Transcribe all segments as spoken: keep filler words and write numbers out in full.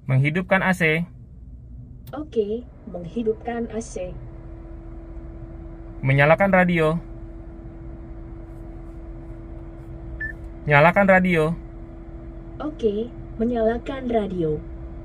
Menghidupkan A C. Oke, menghidupkan A C. Menyalakan radio. Nyalakan radio. Oke, menyalakan radio.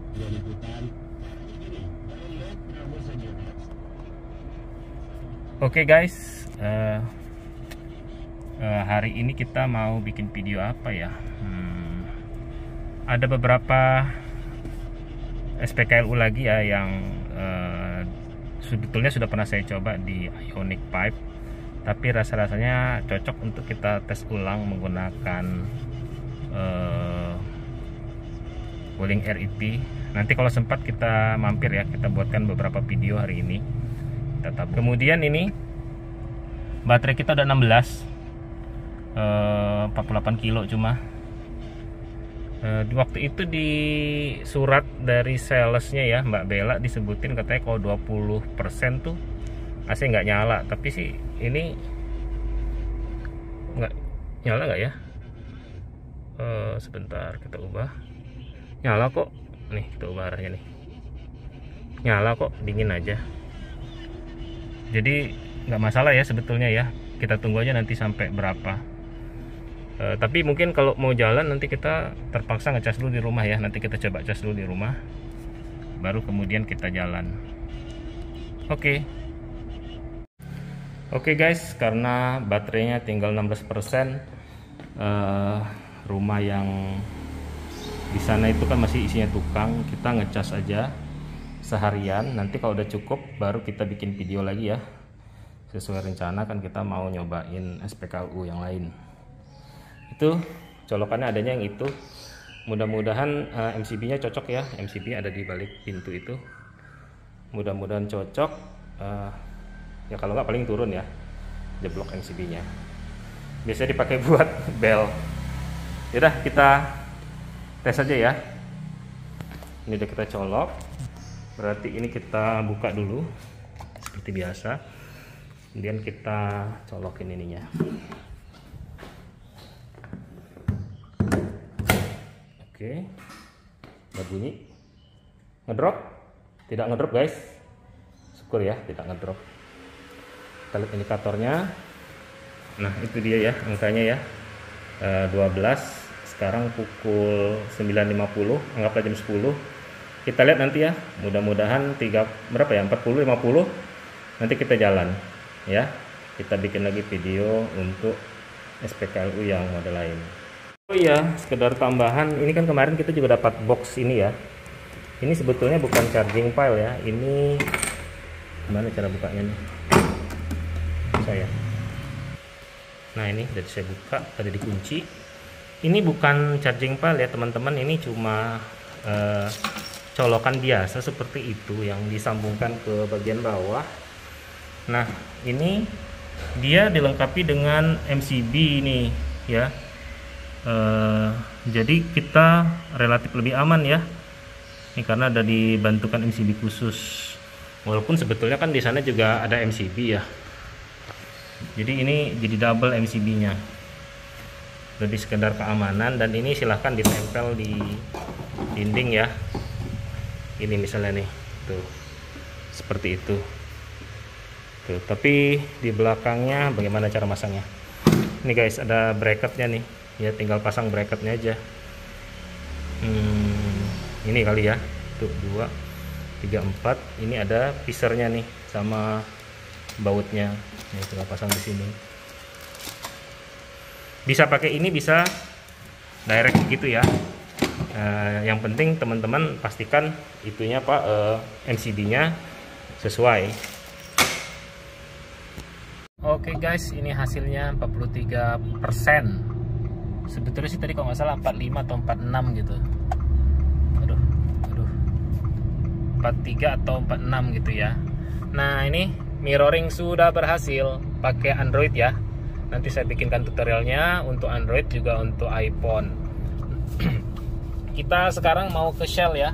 Oke guys, uh, uh, hari ini kita mau bikin video apa ya? Hmm, ada beberapa S P K L U lagi ya yang uh, sebetulnya sudah pernah saya coba di Ioniq Pipe, tapi rasa-rasanya cocok untuk kita tes ulang menggunakan uh, Wuling R E P. Nanti kalau sempat kita mampir ya, kita buatkan beberapa video hari ini. Tetap. Kemudian ini baterai kita udah enam belas, uh, empat puluh delapan kilo cuma. Uh, di waktu itu di surat dari salesnya ya Mbak Bella disebutin katanya kalau dua puluh persen tuh A C nggak nyala, tapi sih ini nggak nyala nggak ya? Uh, sebentar kita ubah. Nyala kok, nih kita ubah arahnya nih. Nyala kok, dingin aja. Jadi nggak masalah ya sebetulnya ya. Kita tunggu aja nanti sampai berapa. E, tapi mungkin kalau mau jalan nanti kita terpaksa ngecas dulu di rumah ya. Nanti kita coba cas dulu di rumah, baru kemudian kita jalan. Oke. Oke guys, karena baterainya tinggal enam belas persen, e, rumah yang di sana itu kan masih isinya tukang. Kita ngecas aja seharian, nanti kalau udah cukup baru kita bikin video lagi ya. Sesuai rencana kan kita mau nyobain S P K L U yang lain. Itu colokannya adanya yang itu. Mudah-mudahan uh, M C B nya cocok ya. M C B ada di balik pintu itu. Mudah-mudahan cocok. uh, Ya kalau nggak paling turun ya, jeblok M C B nya. Biasanya dipakai buat bel. Yaudah kita tes aja ya. Ini udah kita colok. Berarti ini kita buka dulu seperti biasa, kemudian kita colokin ininya. Oke, ada bunyi ngedrop, tidak ngedrop guys, syukur ya tidak ngedrop. Kita lihat indikatornya. Nah itu dia ya angkanya ya, e, dua belas. Sekarang pukul sembilan lima puluh, anggaplah jam sepuluh. Kita lihat nanti ya, mudah-mudahan tiga berapa ya, empat puluh lima puluh nanti kita jalan ya. Kita bikin lagi video untuk S P K L U yang model lain. Oh iya, sekedar tambahan, ini kan kemarin kita juga dapat box ini ya. Ini sebetulnya bukan charging pile ya. Ini gimana cara bukanya nih? Saya. Nah, ini udah saya buka, tadi dikunci. Ini bukan charging pile ya, teman-teman. Ini cuma eh, colokan biasa seperti itu yang disambungkan ke bagian bawah. Nah ini dia dilengkapi dengan M C B ini ya. e, jadi kita relatif lebih aman ya ini karena ada dibantukan M C B khusus, walaupun sebetulnya kan di sana juga ada M C B ya. Jadi ini jadi double M C B nya, lebih sekedar keamanan. Dan ini silahkan ditempel di dinding ya. Ini misalnya nih tuh seperti itu tuh, tapi di belakangnya bagaimana cara masangnya? Ini guys ada bracketnya nih ya, tinggal pasang bracketnya aja. hmm, ini kali ya, tuh dua tiga empat. Ini ada pisernya nih sama bautnya, ini tinggal pasang di sini. Bisa pakai ini, bisa direct gitu ya. Uh, yang penting teman-teman pastikan itunya Pak, uh, M C B nya sesuai. Oke okay guys, ini hasilnya empat puluh tiga persen. Sebetulnya sih tadi kalau nggak salah empat puluh lima atau empat puluh enam gitu. Aduh, aduh. empat puluh tiga atau empat puluh enam gitu ya. Nah ini mirroring sudah berhasil pakai Android ya. Nanti saya bikinkan tutorialnya untuk Android juga untuk iPhone. Kita sekarang mau ke Shell ya.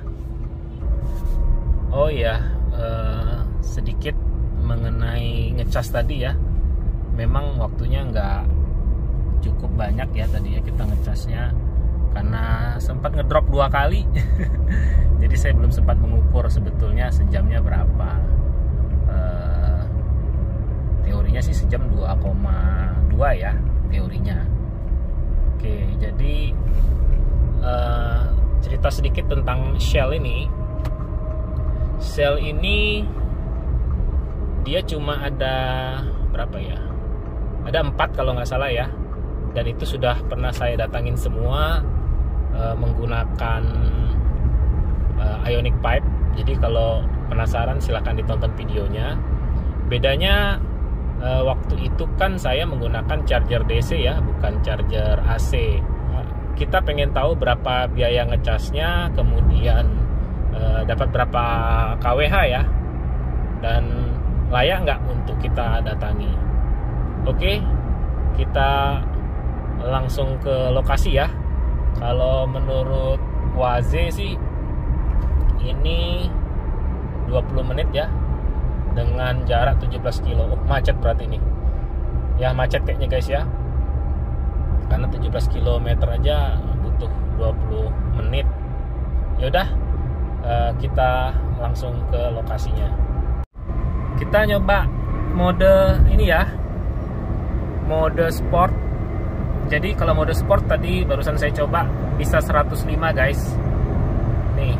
Oh iya, eh, sedikit mengenai ngecas tadi ya. Memang waktunya nggak cukup banyak ya tadi ya kita ngecasnya karena sempat ngedrop dua kali. Jadi saya belum sempat mengukur sebetulnya sejamnya berapa. uh, Teorinya sih sejam dua koma dua ya teorinya. Oke, jadi uh, cerita sedikit tentang Shell ini. Shell ini dia cuma ada berapa ya? Ada empat kalau nggak salah ya. Dan itu sudah pernah saya datangin semua uh, menggunakan uh, Ionic Pipe. Jadi kalau penasaran silahkan ditonton videonya. Bedanya uh, waktu itu kan saya menggunakan charger D C ya, bukan charger A C. Kita pengen tahu berapa biaya ngecasnya, kemudian uh, dapat berapa K W H ya, dan layak nggak untuk kita datangi. Oke, kita langsung ke lokasi ya. Kalau menurut Waze sih ini dua puluh menit ya, dengan jarak tujuh belas kilo. Oh, macet berarti ini ya, macet kayaknya guys ya, karena tujuh belas kilometer aja butuh dua puluh menit. Yaudah, uh, kita langsung ke lokasinya. Kita nyoba mode ini ya, mode sport. Jadi kalau mode sport tadi barusan saya coba bisa seratus lima guys. Nih,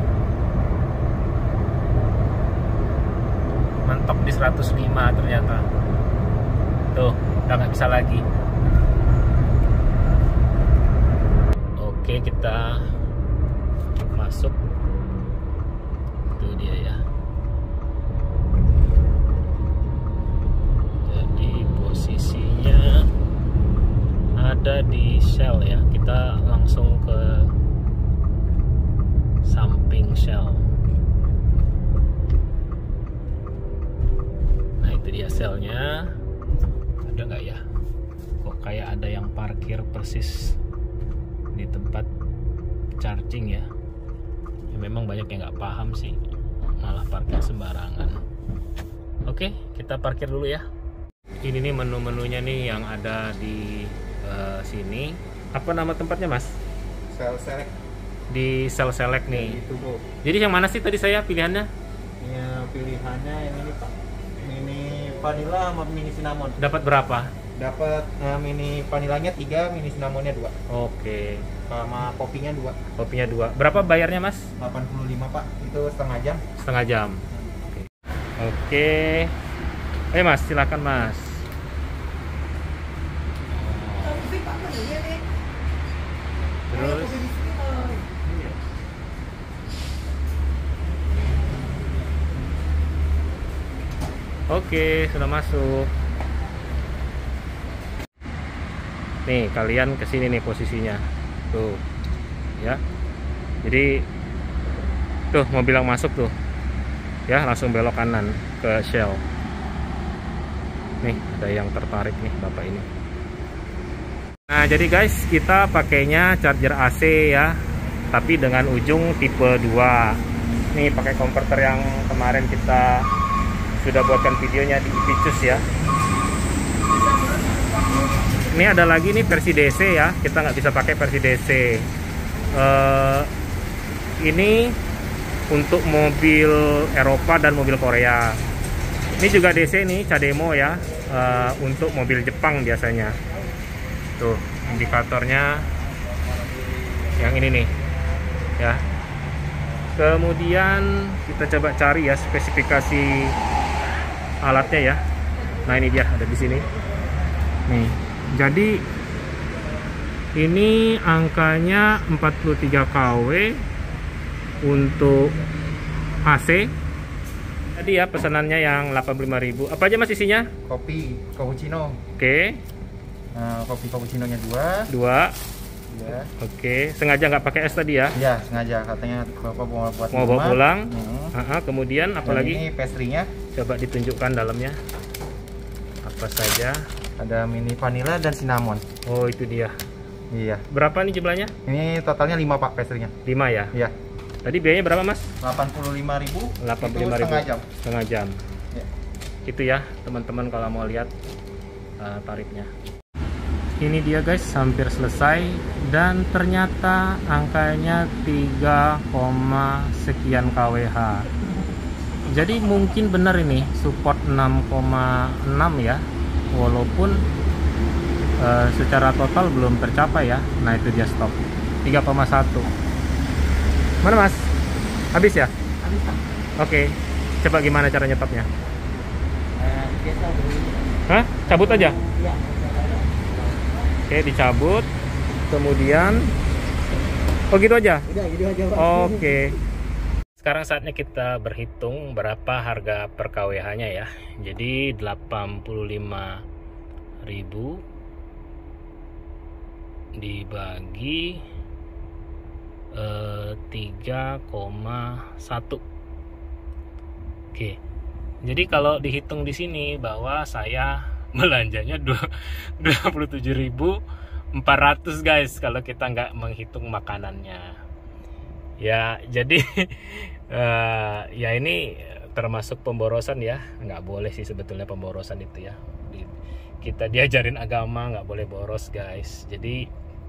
mentok di seratus lima ternyata. Tuh, udah nggak bisa lagi. Oke, kita masuk. Itu dia ya. Jadi posisinya ada di Shell ya. Kita langsung ke samping Shell. Nah, itu dia Shellnya. Ada nggak ya? Kok kayak ada yang parkir persis di tempat charging ya? Ya memang banyak yang nggak paham sih, malah parkir sembarangan. Oke, kita parkir dulu ya. Ini nih menu-menunya nih yang ada di uh, sini. Apa nama tempatnya mas? Shell Select. Di Shell Select nih. Itu bu. Jadi yang mana sih tadi saya pilihannya? Ya, pilihannya ini nih pak. Mini vanilla sama mini cinnamon. Dapat berapa? Dapat uh, mini vanillanya tiga, mini cinnamonnya dua. Oke. Sama kopinya dua. Kopinya dua. Berapa bayarnya mas? delapan puluh lima pak. Itu setengah jam. Setengah jam. Oke. Oke. Ayo mas, silakan mas. Terus oke, sudah masuk. Nih, kalian kesini nih posisinya. Tuh. Ya. Jadi tuh mobil yang masuk tuh. Ya, langsung belok kanan ke Shell. Nih, ada yang tertarik nih Bapak ini. Nah, jadi guys, kita pakainya charger A C ya, tapi dengan ujung tipe dua. Nih, pakai konverter yang kemarin kita sudah buatkan videonya di Ipicus ya. Ini ada lagi nih versi D C ya, kita nggak bisa pakai versi D C. Uh, ini untuk mobil Eropa dan mobil Korea. Ini juga D C nih, Cademo ya, uh, untuk mobil Jepang biasanya. Tuh, indikatornya yang ini nih ya. Kemudian kita coba cari ya spesifikasi alatnya ya. Nah, ini dia ada di sini nih. Jadi ini angkanya empat puluh tiga kilowatt untuk A C. Tadi ya pesanannya yang delapan puluh lima ribu. Apa aja mas isinya? Kopi cappuccino. Oke. Nah, kopi cappuccinonya dua. Dua. Ya. Oke. Sengaja nggak pakai es tadi ya? Ya, sengaja katanya bapak mau buat mau bawa pulang. Hmm. Uh-huh. Kemudian apa Dan lagi? ini pastry-nya. Coba ditunjukkan dalamnya. Apa saja? Ada mini vanilla dan cinnamon. Oh, itu dia. Iya. Berapa nih jumlahnya? Ini totalnya lima pak pastry-nya. lima ya? Iya. Tadi biayanya berapa mas? delapan puluh lima ribu. delapan puluh lima ribu. Setengah jam. Setengah jam. Ya. Itu ya teman-teman kalau mau lihat uh, tarifnya. ini dia guys, hampir selesai dan ternyata angkanya tiga, sekian kWh. Jadi mungkin benar ini support enam koma enam ya, walaupun uh, secara total belum tercapai ya. Nah itu dia stop tiga koma satu. Mana mas? Habis ya? Habis Pak. Oke, coba gimana cara nyetopnya? Eh, biasa dulu. Hah? Cabut aja? Iya. Oke, dicabut. Kemudian oh gitu aja? Udah gitu aja Pak. Oke. Sekarang saatnya kita berhitung berapa harga per kWh-nya ya. Jadi delapan puluh lima ribu dibagi eh, tiga koma satu. Oke. Jadi kalau dihitung di sini bahwa saya belanjanya dua puluh tujuh ribu empat ratus guys kalau kita nggak menghitung makanannya. Ya, jadi uh, ya ini termasuk pemborosan ya. Nggak boleh sih sebetulnya pemborosan itu ya. Di, kita diajarin agama nggak boleh boros guys. Jadi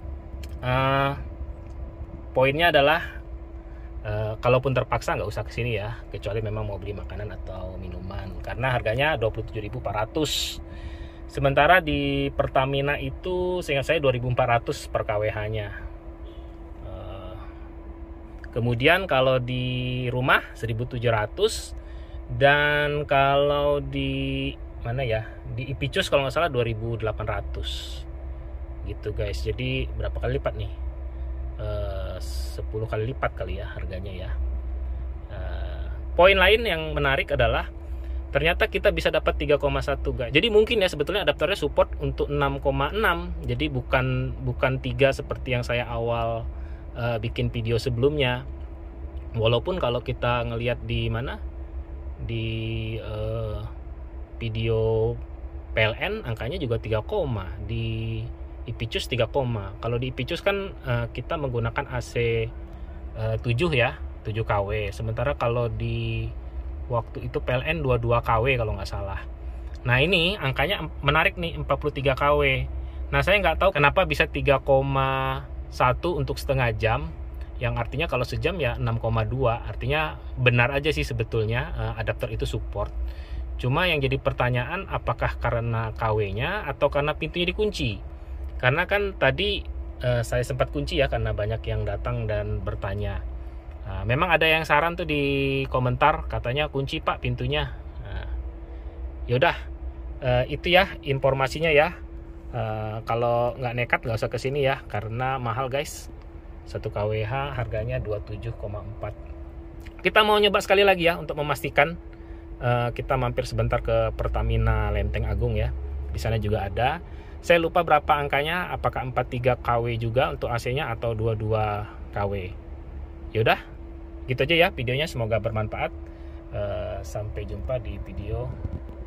uh, poinnya adalah uh, kalaupun terpaksa nggak usah kesini ya, kecuali memang mau beli makanan atau minuman, karena harganya dua puluh tujuh ribu empat ratus. Sementara di Pertamina itu seingat saya dua ribu empat ratus per kWh-nya. Uh, kemudian kalau di rumah seribu tujuh ratus, dan kalau di mana ya, di Ipicus kalau nggak salah dua ribu delapan ratus gitu guys. Jadi berapa kali lipat nih? Uh, sepuluh kali lipat kali ya harganya ya. Uh, poin lain yang menarik adalah ternyata kita bisa dapat tiga koma satu guys. Jadi mungkin ya sebetulnya adaptornya support untuk enam koma enam. Jadi bukan bukan tiga seperti yang saya awal uh, bikin video sebelumnya. Walaupun kalau kita ngelihat di mana di uh, video P L N angkanya juga tiga, di Ipicus tiga. Kalau di Ipicus kan uh, kita menggunakan A C uh, tujuh ya, tujuh kW. Sementara kalau di waktu itu P L N dua puluh dua kW kalau nggak salah. Nah ini angkanya menarik nih, empat puluh tiga kW. Nah saya nggak tahu kenapa bisa tiga koma satu untuk setengah jam, yang artinya kalau sejam ya enam koma dua. Artinya benar aja sih sebetulnya uh, adaptor itu support. Cuma yang jadi pertanyaan apakah karena K W-nya atau karena pintunya dikunci. Karena kan tadi uh, saya sempat kunci ya, karena banyak yang datang dan bertanya. Nah, memang ada yang saran tuh di komentar, katanya kunci pak pintunya. Nah, yaudah uh, itu ya informasinya ya. Uh, kalau nggak nekat nggak usah kesini ya, karena mahal guys. Satu kWh harganya dua puluh tujuh koma empat. Kita mau nyoba sekali lagi ya untuk memastikan. Uh, kita mampir sebentar ke Pertamina Lenteng Agung ya. Di sana juga ada. Saya lupa berapa angkanya, apakah empat puluh tiga kW juga untuk A C-nya atau dua puluh dua kW. Yaudah, gitu aja ya videonya, semoga bermanfaat. Uh, sampai jumpa di video